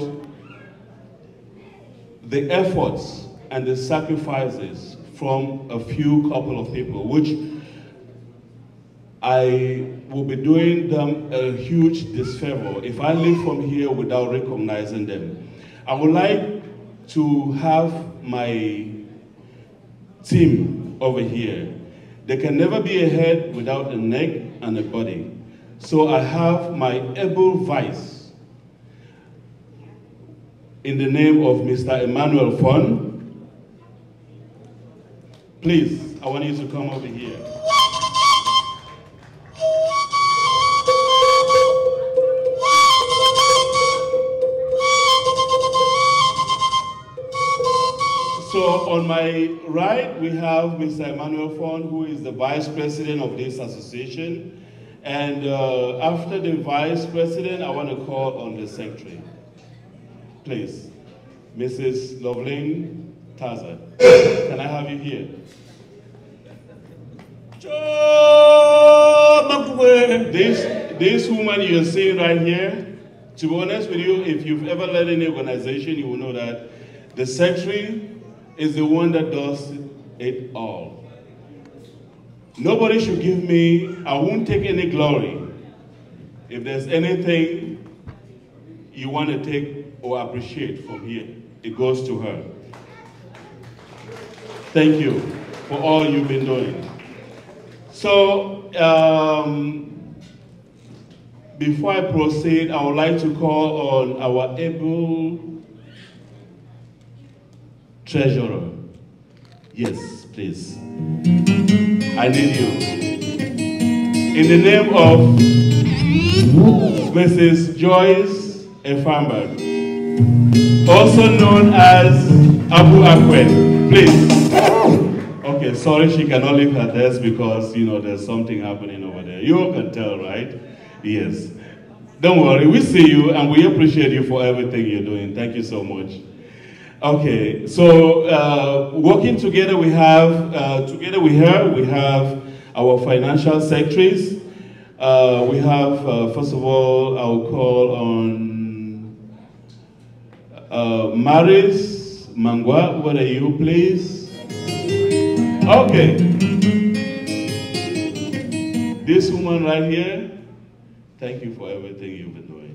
the efforts and the sacrifices from a few couple of people, which I will be doing them a huge disfavor if I leave from here without recognizing them. I would like to have my team over here. There can never be a head without a neck and a body. So I have my able vice in the name of Mr. Emmanuel Fon. Please, I want you to come over here. So on my right, we have Mr. Emmanuel Fon, who is the vice president of this association. And after the vice president, I want to call on the secretary. Please, Mrs. Loveline Taza. Can I have you here? This woman you're seeing right here, to be honest with you, if you've ever led any organization, you will know that the secretary is the one that does it all. Nobody should give me, I won't take any glory. If there's anything you want to take or appreciate from here, it goes to her. Thank you for all you've been doing. So, before I proceed, I would like to call on our able treasurer. Yes, please. I need you. In the name of Mrs. Joyce Efamba, also known as Abu Akwe, please. Okay, sorry she cannot leave her desk because, you know, there's something happening over there. You all can tell, right? Yes. Don't worry, we see you and we appreciate you for everything you're doing. Thank you so much. Okay, so working together, we have, together with her, we have our financial secretaries. We have, first of all, I'll call on Maris Mangwa. What are you, please? Okay. This woman right here, thank you for everything you've been doing.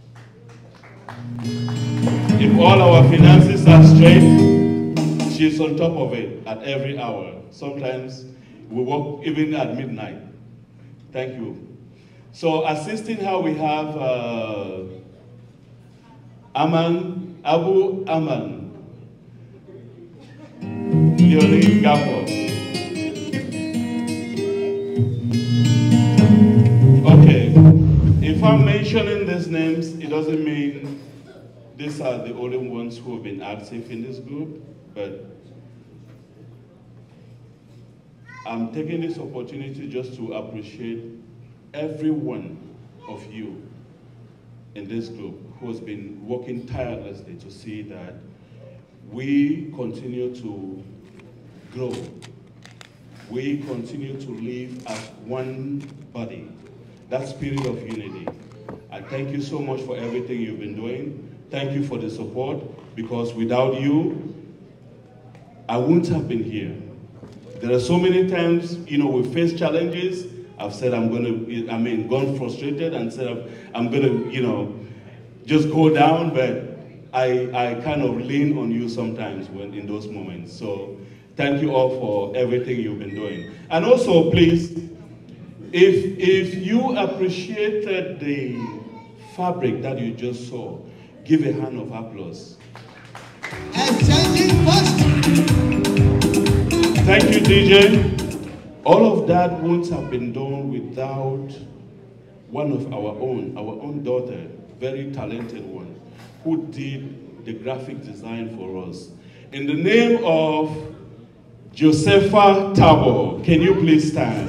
If all our finances are straight, she's on top of it at every hour. Sometimes we work even at midnight. Thank you. So assisting her, we have Abu Aman, Leonie Gapo. Okay, if I'm mentioning these names, it doesn't mean these are the only ones who have been active in this group, but I'm taking this opportunity just to appreciate every one of you in this group who has been working tirelessly to see that we continue to grow. We continue to live as one body, that spirit of unity. I thank you so much for everything you've been doing. Thank you for the support, because without you, I wouldn't have been here. There are so many times, you know, we face challenges. I've said gone frustrated and said I'm gonna, you know, just go down, but I kind of lean on you sometimes when in those moments. So thank you all for everything you've been doing. And also, please, if you appreciated the fabric that you just saw, give a hand of applause. Thank you, DJ. All of that wouldn't have been done without one of our own daughter, very talented one, who did the graphic design for us. In the name of Josepha Tabo, can you please stand?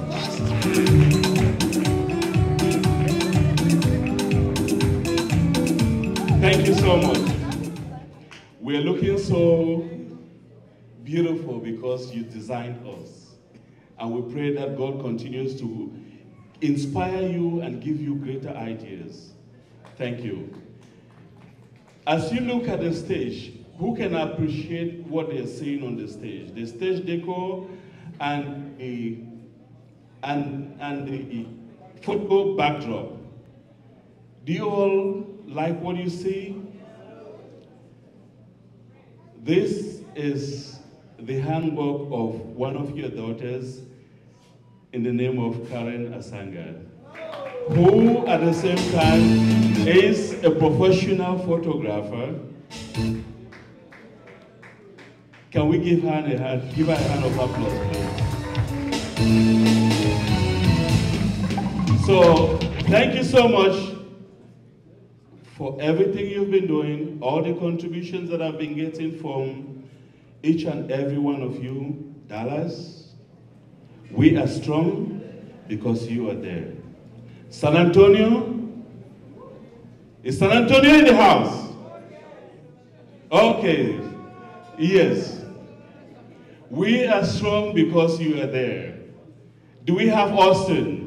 Thank you so much. We're looking so beautiful because you designed us. And we pray that God continues to inspire you and give you greater ideas. Thank you. As you look at the stage, who can appreciate what they're seeing on the stage? The stage decor and the and the photo backdrop. Do you all like what you see? This is the handbook of one of your daughters in the name of Karen Asanga, who at the same time is a professional photographer. Can we give her a hand? Give her a hand of applause, please. So, thank you so much for everything you've been doing, all the contributions that I've been getting from each and every one of you. Dallas, we are strong because you are there. San Antonio, is San Antonio in the house? Okay, yes. We are strong because you are there. Do we have Austin?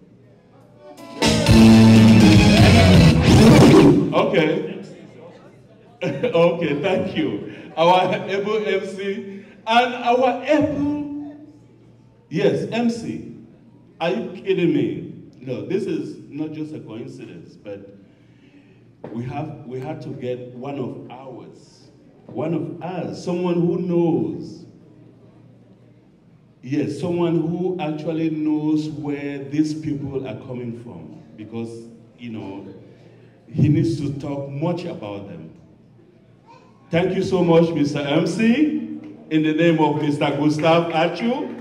Okay. Okay, thank you. Our able MC and our able, yes, MC. Are you kidding me? No, this is not just a coincidence, but we had to get one of us, someone who knows. Yes, someone who actually knows where these people are coming from, because, you know, he needs to talk much about them. Thank you so much, Mr. MC, in the name of Mr. Gustav Achu.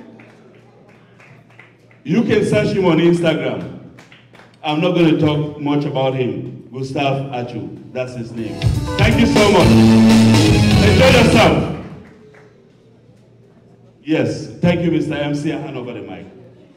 You can search him on Instagram. I'm not going to talk much about him. Gustav Achu, that's his name. Thank you so much. Enjoy yourself. Yes, thank you, Mr. MC. I hand over the mic.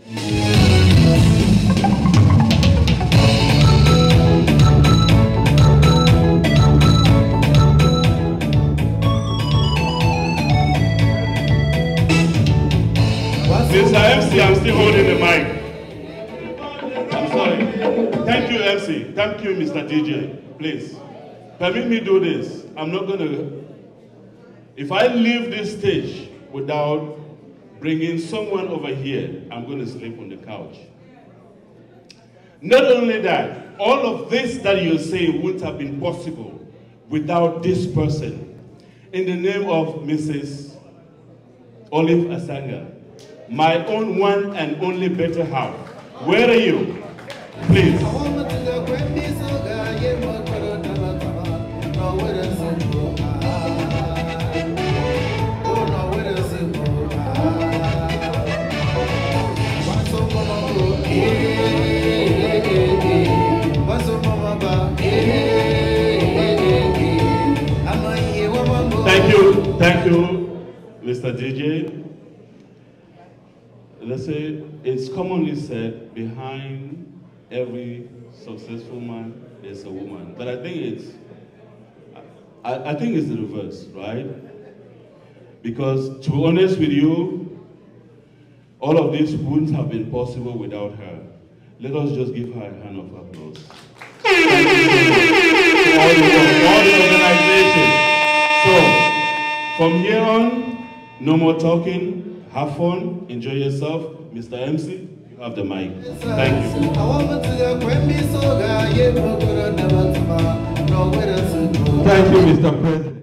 Mr. MC, I'm still holding the mic. I'm sorry. Thank you, MC. Thank you, Mr. DJ. Please, permit me do this. I'm not going to... If I leave this stage without bringing someone over here, I'm going to sleep on the couch. Not only that, all of this that you're saying wouldn't have been possible without this person. In the name of Mrs. Olive Asanga, my own one and only better half. Where are you? Please. Thank you, Mr. DJ. Let's say it's commonly said, behind every successful man, there's a woman. But I think it's the reverse, right? Because to be honest with you, all of this wouldn't have been possible without her. Let us just give her a hand of applause. Thank you so much to all the organization. So, from here on, no more talking. Have fun, enjoy yourself. Mr. MC, you have the mic. Thank you. Thank you, Mr. President.